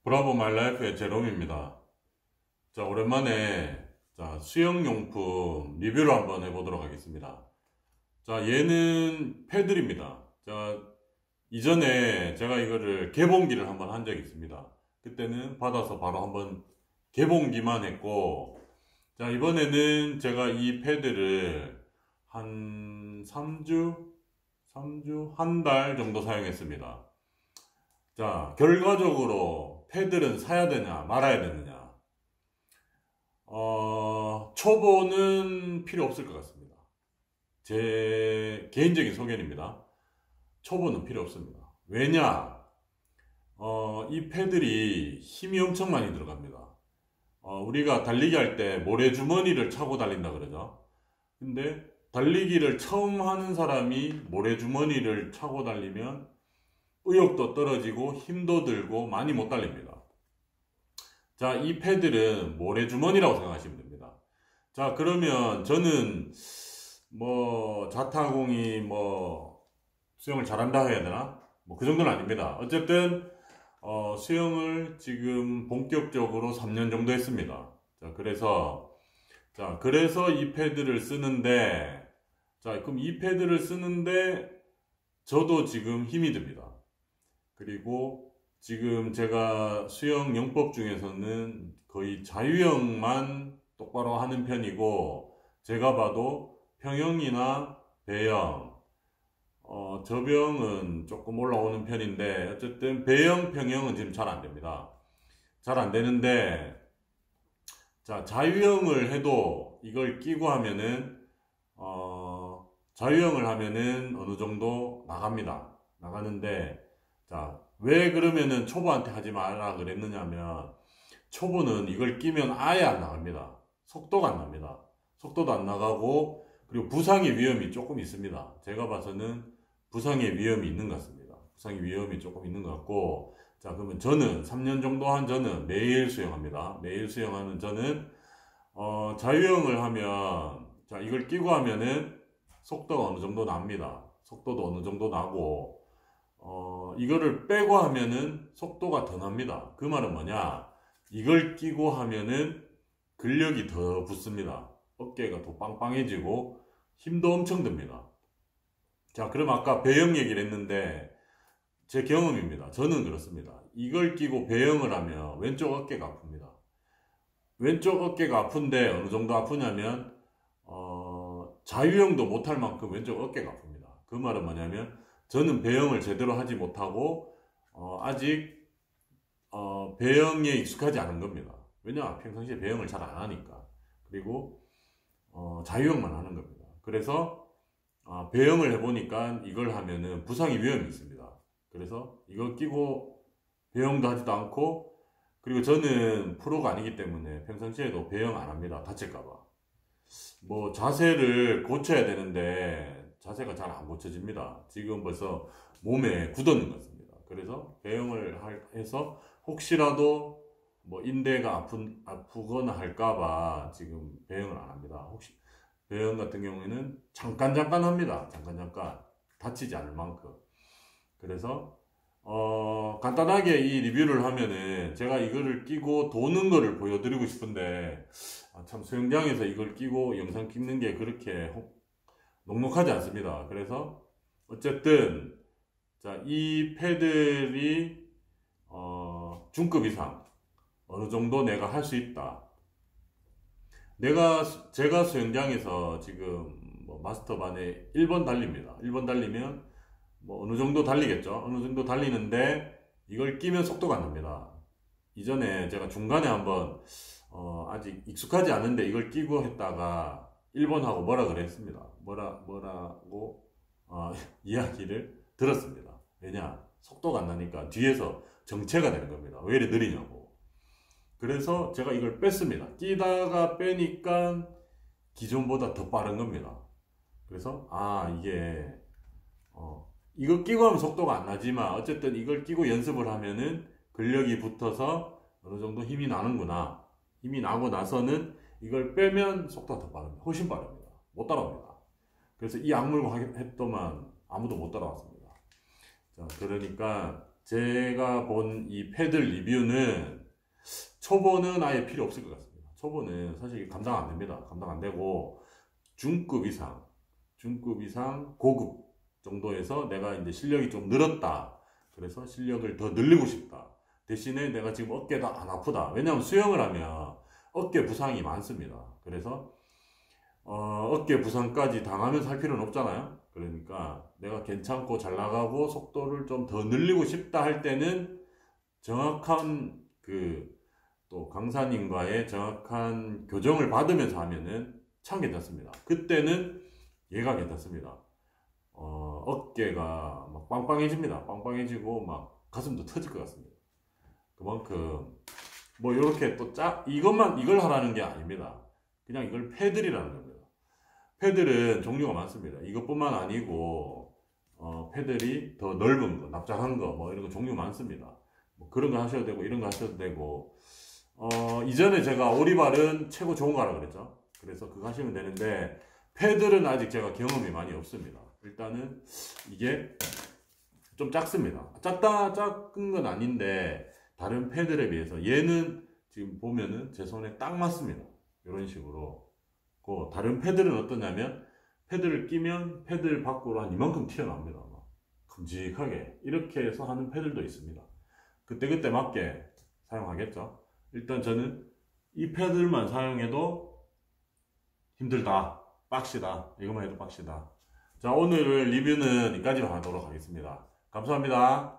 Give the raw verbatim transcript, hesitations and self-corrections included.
브라보 마이 라이프의 제롬입니다. 자, 오랜만에 자, 수영용품 리뷰를 한번 해보도록 하겠습니다. 자, 얘는 패들입니다. 자, 이전에 제가 이거를 개봉기를 한번 한 적이 있습니다. 그때는 받아서 바로 한번 개봉기만 했고, 자, 이번에는 제가 이 패드를 한 삼 주, 삼 주, 한 달 정도 사용했습니다. 자, 결과적으로 패들은 사야 되냐 말아야 되느냐, 어, 초보는 필요 없을 것 같습니다. 제 개인적인 소견입니다. 초보는 필요 없습니다. 왜냐, 어, 이 패들이 힘이 엄청 많이 들어갑니다. 어, 우리가 달리기 할 때 모래주머니를 차고 달린다 그러죠. 근데 달리기를 처음 하는 사람이 모래주머니를 차고 달리면 의욕도 떨어지고 힘도 들고 많이 못 달립니다. 자, 이 패들은 모래주머니라고 생각하시면 됩니다. 자, 그러면 저는 뭐 자타공이 뭐 수영을 잘한다 해야 되나? 뭐 그 정도는 아닙니다. 어쨌든 어, 수영을 지금 본격적으로 삼 년 정도 했습니다. 자, 그래서 자, 그래서 이 패드를 쓰는데, 자, 그럼 이 패드를 쓰는데 저도 지금 힘이 듭니다. 그리고 지금 제가 수영 영법 중에서는 거의 자유형만 똑바로 하는 편이고, 제가 봐도 평형이나 배영, 어, 저병은 조금 올라오는 편인데, 어쨌든 배영, 평형은 지금 잘 안 됩니다. 잘 안 되는데, 자, 자유형을 해도 이걸 끼고 하면은, 어, 자유형을 하면은 어느 정도 나갑니다. 나가는데, 자, 왜 그러면은 초보한테 하지 말라 그랬느냐면, 초보는 이걸 끼면 아예 안 나갑니다. 속도가 안 납니다. 속도도 안 나가고, 그리고 부상의 위험이 조금 있습니다. 제가 봐서는 부상의 위험이 있는 것 같습니다. 부상의 위험이 조금 있는 것 같고, 자, 그러면 저는 삼 년 정도 한 저는 매일 수영합니다. 매일 수영하는 저는 어, 자유형을 하면, 자, 이걸 끼고 하면은 속도가 어느 정도 납니다. 속도도 어느 정도 나고, 어, 이거를 빼고 하면은 속도가 더 납니다. 그 말은 뭐냐? 이걸 끼고 하면은 근력이 더 붙습니다. 어깨가 더 빵빵해지고 힘도 엄청 듭니다. 자, 그럼 아까 배영 얘기를 했는데, 제 경험입니다. 저는 그렇습니다. 이걸 끼고 배영을 하면 왼쪽 어깨가 아픕니다. 왼쪽 어깨가 아픈데 어느 정도 아프냐면, 어, 자유형도 못할 만큼 왼쪽 어깨가 아픕니다. 그 말은 뭐냐면, 저는 배영을 제대로 하지 못하고, 어, 아직, 어, 배영에 익숙하지 않은 겁니다. 왜냐? 평상시에 배영을 잘 안 하니까. 그리고, 어, 자유형만 하는 겁니다. 그래서, 어, 배영을 해보니까 이걸 하면은 부상의 위험이 있습니다. 그래서 이걸 끼고 배영도 하지도 않고, 그리고 저는 프로가 아니기 때문에 평상시에도 배영 안 합니다. 다칠까봐. 뭐 자세를 고쳐야 되는데 자세가 잘 안 고쳐집니다. 지금 벌써 몸에 굳어있는 것 같습니다. 그래서 배영을 해서 혹시라도 뭐 인대가 아픈, 아프거나 할까봐 지금 배영을 안 합니다. 혹시 배영 같은 경우에는 잠깐 잠깐 합니다. 잠깐 잠깐 다치지 않을 만큼. 그래서 어, 간단하게 이 리뷰를 하면은 제가 이거를 끼고 도는 거를 보여드리고 싶은데, 아, 참 수영장에서 이걸 끼고 영상 찍는 게 그렇게 녹록하지 않습니다. 그래서 어쨌든 자, 이 패들이 어, 중급 이상 어느 정도 내가 할 수 있다. 내가 제가 수영장에서 지금 뭐 마스터반에 일 번 달립니다. 일 번 달리면 뭐 어느 정도 달리겠죠. 어느 정도 달리는데 이걸 끼면 속도가 안 납니다. 이전에 제가 중간에 한번 어 아직 익숙하지 않은데 이걸 끼고 했다가 일 번 하고 뭐라 그랬습니다. 뭐라 뭐라고 어, 이야기를 들었습니다. 왜냐? 속도가 안 나니까 뒤에서 정체가 되는 겁니다. 왜 이래 느리냐고. 그래서 제가 이걸 뺐습니다. 끼다가 빼니까 기존보다 더 빠른 겁니다. 그래서 아, 이게 어 이거 끼고 하면 속도가 안 나지만 어쨌든 이걸 끼고 연습을 하면은 근력이 붙어서 어느 정도 힘이 나는구나. 힘이 나고 나서는 이걸 빼면 속도가 더 빠릅니다. 훨씬 빠릅니다. 못 따라옵니다. 그래서 이 악물고 했더만 아무도 못 따라왔습니다. 자, 그러니까 제가 본 이 패드 리뷰는 초보는 아예 필요 없을 것 같습니다. 초보는 사실 감당 안 됩니다. 감당 안 되고 중급 이상, 중급 이상 고급 정도에서 내가 이제 실력이 좀 늘었다. 그래서 실력을 더 늘리고 싶다. 대신에 내가 지금 어깨가 안 아프다. 왜냐하면 수영을 하면 어깨 부상이 많습니다. 그래서 어, 어깨 부상까지 당하면서 할 필요는 없잖아요. 그러니까 내가 괜찮고 잘 나가고 속도를 좀 더 늘리고 싶다 할 때는 정확한 그 또 강사님과의 정확한 교정을 받으면서 하면은 참 괜찮습니다. 그때는 얘가 괜찮습니다. 어, 어깨가 막 빵빵해집니다. 빵빵해지고 막 가슴도 터질 것 같습니다. 그만큼 뭐 이렇게 또 짜, 이것만 이걸 하라는 게 아닙니다. 그냥 이걸 패들이라는 겁니다. 패들은 종류가 많습니다. 이것뿐만 아니고 어, 패들이 더 넓은 거, 납작한 거, 뭐 이런 거 종류 많습니다. 뭐 그런 거 하셔도 되고 이런 거 하셔도 되고 어, 이전에 제가 오리발은 최고 좋은 거라 그랬죠. 그래서 그거 하시면 되는데 패들은 아직 제가 경험이 많이 없습니다. 일단은 이게 좀 작습니다. 작다 작은 건 아닌데 다른 패들에 비해서 얘는 지금 보면은 제 손에 딱 맞습니다. 이런 식으로. 그 다른 패들은 어떠냐면 패드를 끼면 패들 밖으로 한 이만큼 튀어나옵니다. 막 큼직하게 이렇게 해서 하는 패들도 있습니다. 그때그때 맞게 사용하겠죠. 일단 저는 이 패들만 사용해도 힘들다, 빡시다, 이것만 해도 빡시다. 자, 오늘 리뷰는 여기까지만 하도록 하겠습니다. 감사합니다.